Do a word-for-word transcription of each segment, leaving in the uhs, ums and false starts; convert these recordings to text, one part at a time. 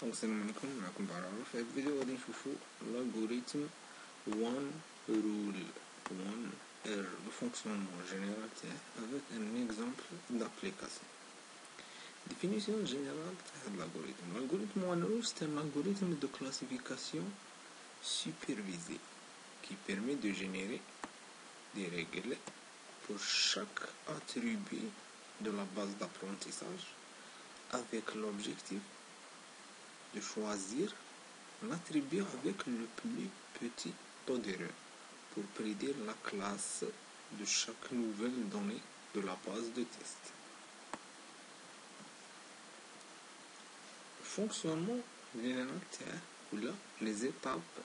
السلام عليكم. معكم بعرف. في الفيديو غادي نشوفو l'algorithme one rule one R le fonctionnement général avec un exemple d'application. Définition générale de l'algorithme. L'algorithme one rule c'est un algorithme de classification supervisée qui permet de générer des règles pour chaque attribut de la base d'apprentissage avec l'objectif de choisir l'attribut avec le plus petit taux d'erreur pour prédire la classe de chaque nouvelle donnée de la base de test. Le fonctionnement général ou là les étapes.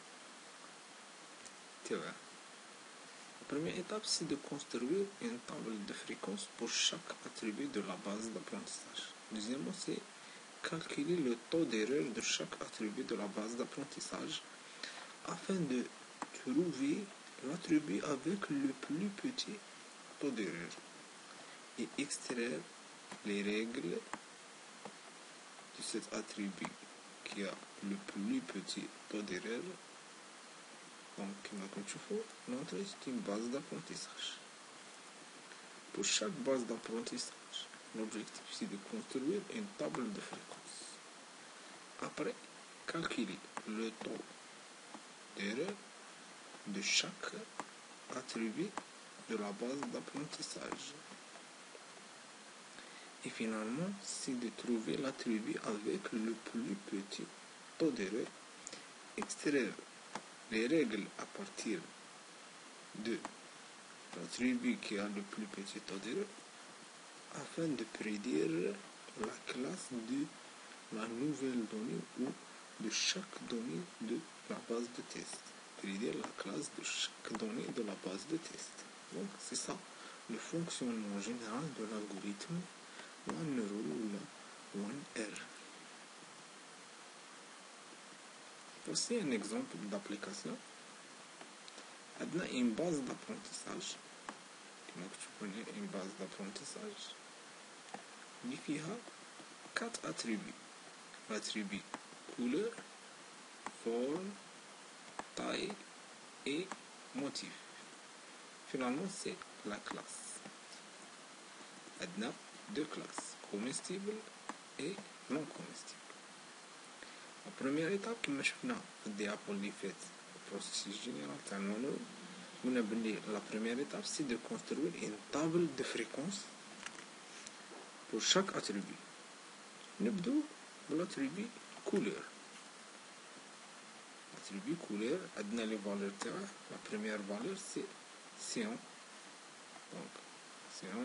La première étape c'est de construire une table de fréquence pour chaque attribut de la base d'apprentissage. Deuxièmement c'est calculer le taux d'erreur de chaque attribut de la base d'apprentissage afin de trouver l'attribut avec le plus petit taux d'erreur et extraire les règles de cet attribut qui a le plus petit taux d'erreur. Donc, notre c'est une base d'apprentissage. Pour chaque base d'apprentissage, l'objectif c'est de construire une table de fréquence. Après, calculer le taux d'erreur de chaque attribut de la base d'apprentissage. Et finalement, c'est de trouver l'attribut avec le plus petit taux d'erreur, extraire les règles à partir de l'attribut qui a le plus petit taux d'erreur afin de prédire la classe de la nouvelle donnée ou de chaque donnée de la base de test. Prédire la classe de chaque donnée de la base de test. Donc c'est ça le fonctionnement général de l'algorithme one rule ou one R. Voici un exemple d'application. On a une base d'apprentissage. Donc tu connais une base d'apprentissage. Il y a quatre attributs. L'attribut couleur, forme, taille et motif. Finalement, c'est la classe. On a deux classes, comestibles et non comestibles. La première étape, comme nous avons dit fait le processus général, la première étape, c'est de construire une table de fréquence pour chaque attribut. Nous commençons par l'attribut couleur. L'attribut couleur, on a les valeurs terrain. La première valeur, c'est cyan. Donc, cyan,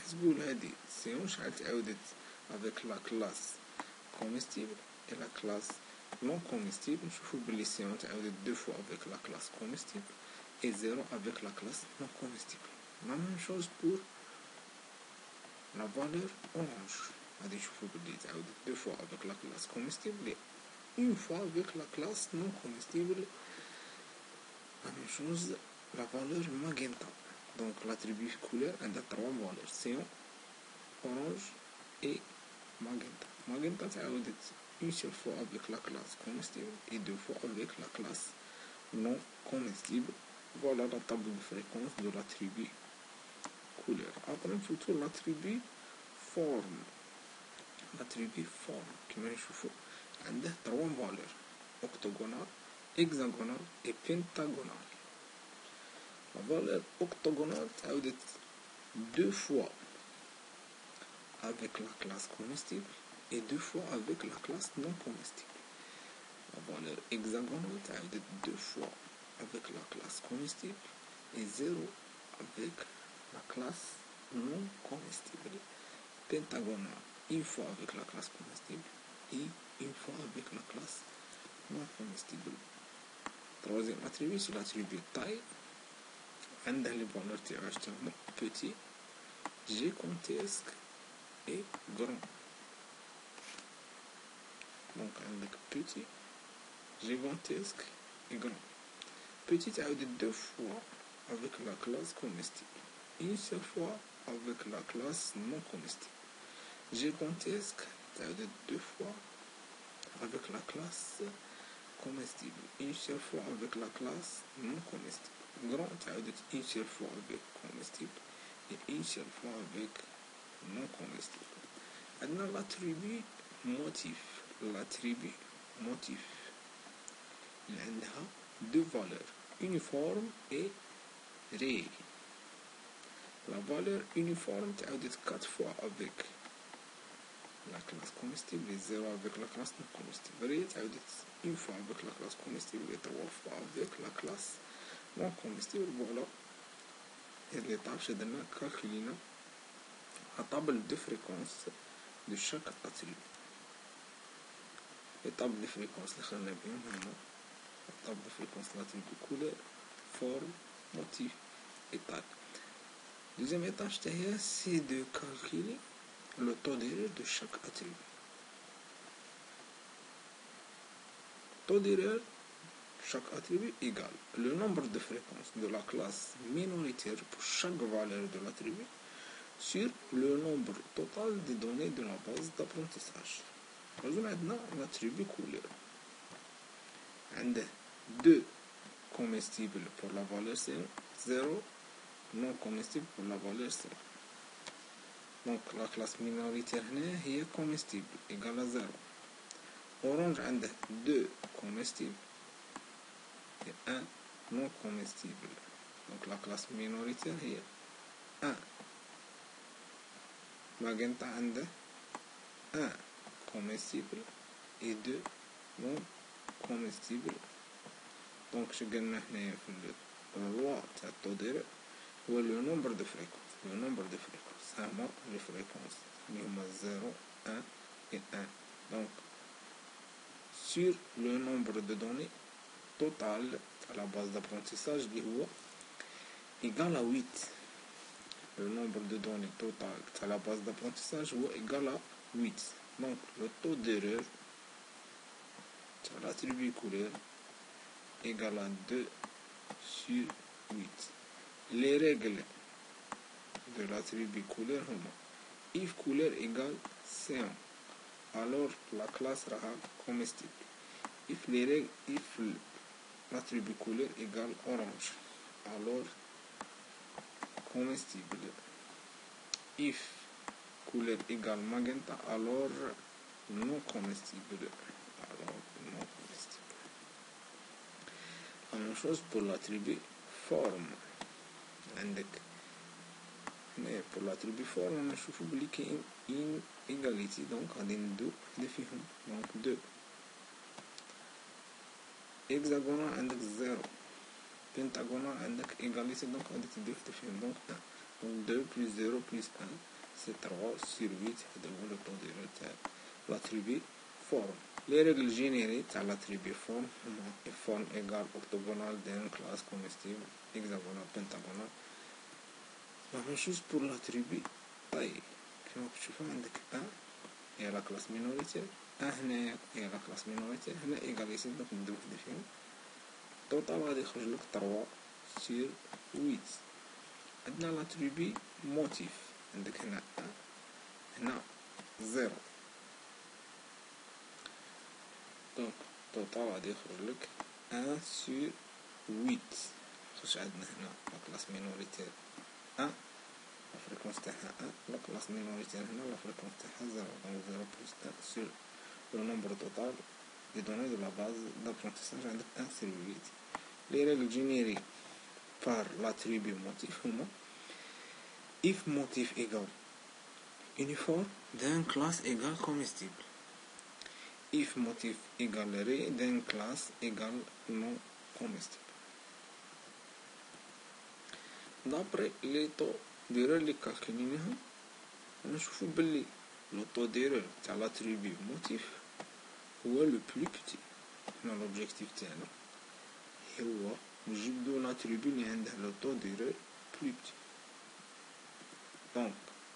cyan, avec la classe comestible et la classe non comestible. Je vous dis cyan deux fois avec la classe comestible et zéro avec la classe non comestible. La même chose pour la valeur orange. Je vous dis deux fois avec la classe comestible et une fois avec la classe non comestible. La même chose, la valeur magenta. Donc l'attribut couleur a trois valeurs, cyan, orange et magenta. Magenta c'est une seule fois avec la classe comestible et deux fois avec la classe non comestible. Voilà la table de fréquence de l'attribut couleur. Après il faut l'attribut forme. L'attribut forme qui m'a chauffé a trois valeurs, octogonale, hexagonale et pentagonale. La valeur octogonale c'est deux fois avec la classe comestible et deux fois avec la classe non comestible. La valeur hexagonale c'est deux fois avec la classe comestible et zéro avec la classe non comestible. Pentagonale, une fois avec la classe comestible et une fois avec la classe non comestible. Troisième attribut, c'est l'attribut taille. On a les valeurs tirage petit, gigantesque et grand. Donc avec petit, gigantesque et grand. Petit a deux fois avec la classe comestible. Une seule fois avec la classe non comestible. Gigantesque a deux fois avec la classe comestible. Une seule fois avec la classe non comestible. Grand تعودت une seule fois avec comestible et une seule fois avec non comestible. عندنا l'attribut motif. L'attribut motif اللي عندها deux valeurs, uniforme et réel. La valeur uniforme تعودت quatre fois avec la classe comestible et zéro avec la classe non comestible. Réel تعودت une fois avec la classe comestible et trois fois avec la classe non comestible. Voilà. Et les tâches de calculer la table de fréquence de chaque attribut. Les tables de fréquence اللي خلنا بهم هما la table de fréquence de l'attribut couleur, forme, motif et taille. Deuxième étape, c'est de calculer le taux d'erreur de chaque attribut. Taux d'erreur chaque attribut égale le nombre de fréquences de la classe minoritaire pour chaque valeur de l'attribut sur le nombre total des données de la base d'apprentissage. Nous avons l'attribut couleur. عندنا deux comestibles pour la valeur C un, zéro non comestible pour la valeur C un. Donc la classe minoritaire est comestible égale à zéro. Orange a deux comestibles et un non comestible. Donc la classe minoritaire est un. Magenta a un comestible et deux non comestibles. Donc je gagne la loi de taux d'erreur ou le nombre de fréquences. Le nombre de fréquences, c'est les fréquences. zéro, un et un. Donc sur le nombre de données total à la base d'apprentissage est égal à huit. Le nombre de données total à la base d'apprentissage est égal à huit. Donc le taux d'erreur de l'attribut couleur égal à deux sur huit. Les règles de l'attribut couleur sont if couleur égale C un, alors la classe sera comestible. If les règles, if l'attribut couleur égale orange, alors comestible. If couleur égale magenta, alors non comestible. Alors non comestible. La même chose pour l'attribut forme. Mais pour l'attribut forme, on a choisi une égalité, donc on a deux définitions. Donc deux. Hexagonal عندك zéro. Pentagonal عندك égalité, donc on a deux définitions. Donc un. Donc deux plus zéro plus un, c'est trois sur huit. C'est le taux d'erreur de l'attribut forme. Les règles générées de l'attribut forme sont forme égale orthogonale d'une classe comestible, hexagonale, pentagonale. La même chose pour l'attribut taille. Comme tu vois, un est la classe minoritaire, un est la classe minoritaire, un est égalité, donc nous devons définir. Total va décrocher trois sur huit. On a l'attribut motif. On a un, on a zéro. Donc total va décrocher un sur huit. On a la classe minoritaire un, la fréquence est un, la classe minoritaire la fréquence est zéro. Donc zéro plus un sur le nombre total des données de la base d'apprentissage un sur huit. Les règles générées par l'attribut motif sont if motif égale uniforme d'une classe égale comestible. If motif égale ré d'une classe égale non comestible. D'après les taux d'erreur les calculés, on trouve que le taux d'erreur de l'attribut motif est le plus petit. Dans l'objectif تاعنا هو نجبدو l'attribut اللي عنده le taux d'erreur plus petit. Donc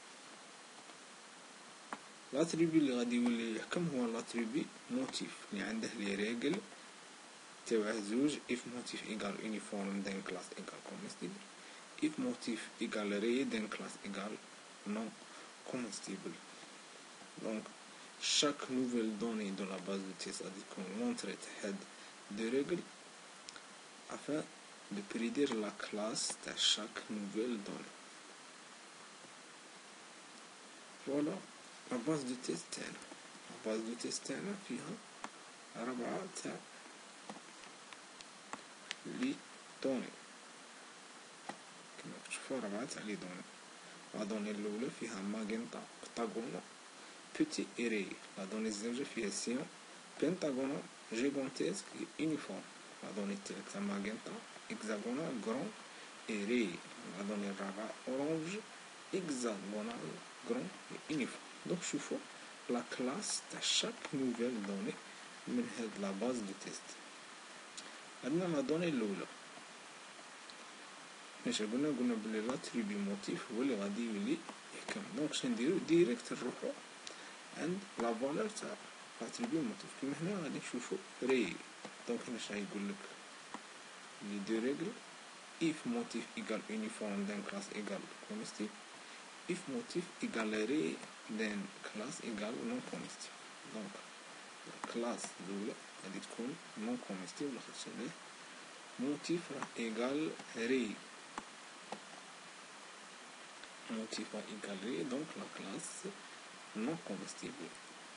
l'attribut اللي غادي يولي يحكم هو l'attribut motif اللي عنده لي ريغل تاع زوج if motif égale uniforme d'un classe égale comestible, if motif égale ré d'un classe égale non comestible. Donc chaque nouvelle donnée de la base base de test غادي تكون l'entrée تاع de règles afin de prédire la classe de chaque nouvelle donnée. Voilà la base de test تاعنا. La base de test تاعنا فيها ربعة تاع لي دوني كما تشوفوا ربعة تاع لي دوني. لا دوني الأولى فيها ماغنتا بنتاغون بوتي إيري. لا دوني الزوجة فيها سيون بنتاغون جيغونتيسك يونيفورم. لا دوني الثالثة ماغنتا هكزاغونال غرون إيري. لا دوني الرابعة أورانج هكزاغونال غرون يونيفورم. دونك شوفوا لا كلاس تاع شاك نوفيل دوني من هاد لا باز دو تيست. عندنا لا دوني الأولى مش قلنا قلنا بلي لاتريبي موتيف هو اللي غادي يولي يحكم. دونك شنديرو ديريكت نروحو عند لا فالور تاع لاتريبي موتيف. كيما هنا غادي نشوفو ري. دونك هنا شنو يقولك لي دو ريغل if motif égale uniforme then class égale comestible, if motif égale ré then class égale non comestible. donc la classe الأولى غادي تكون non comestible لاخاطش عليه motif راه égal ré. motif راه égal ré donc la classe non comestible.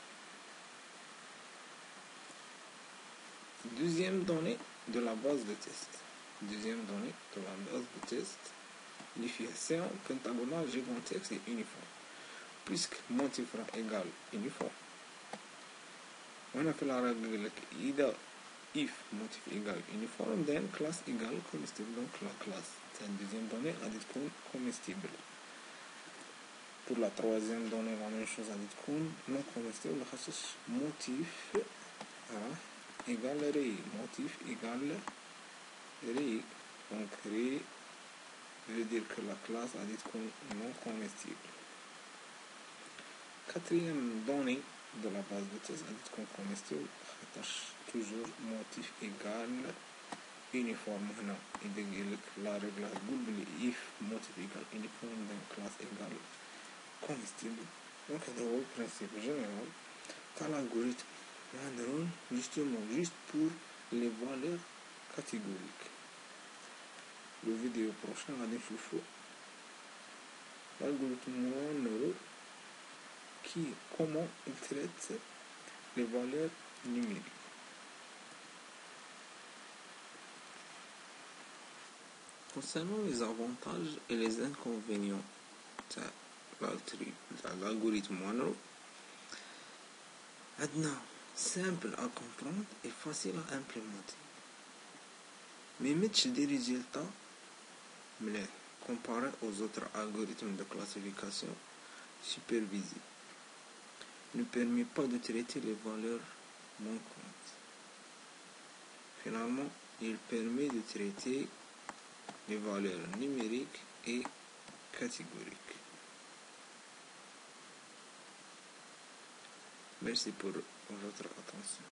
Deuxième donnée de la base de test. Deuxième donnée de la base de test. L'efficience pentagonale gigantesque et uniforme. Puisque motif égale uniforme. On a fait la règle إذا if motif égale uniforme then classe égale comestible. Donc la classe c'est une deuxième donnée غادي تكون comestible. Pour la troisième donnée la même chose غادي تكون non comestible لاخاطش motif راه égal ré. motif égal ré. donc ré veut dire que la classe a dit qu'on non comestible. Quatrième donnée de la base de test a dit qu'on comestible attache toujours motif égal uniforme. هنا يدير لك la règle تقول بلي if motif égal uniforme then classe égal comestible. donc هذا هو البرانسيب جينيرال تاع l'algorithme. نديرو justement juste pour les valeurs catégoriques. Le vidéo prochain غادي نشوفو l'algorithme Monero qui comment il traite les valeurs numériques. Concernant les avantages et les inconvénients de l'algorithme Monero, عندنا simple à comprendre et facile à implémenter. mais متش des résultats مليح comparé aux autres algorithmes de classification supervisés. Ne permet pas de traiter les valeurs manquantes. Finalement, il permet de traiter les valeurs numériques et catégoriques. Merci pour votre attention.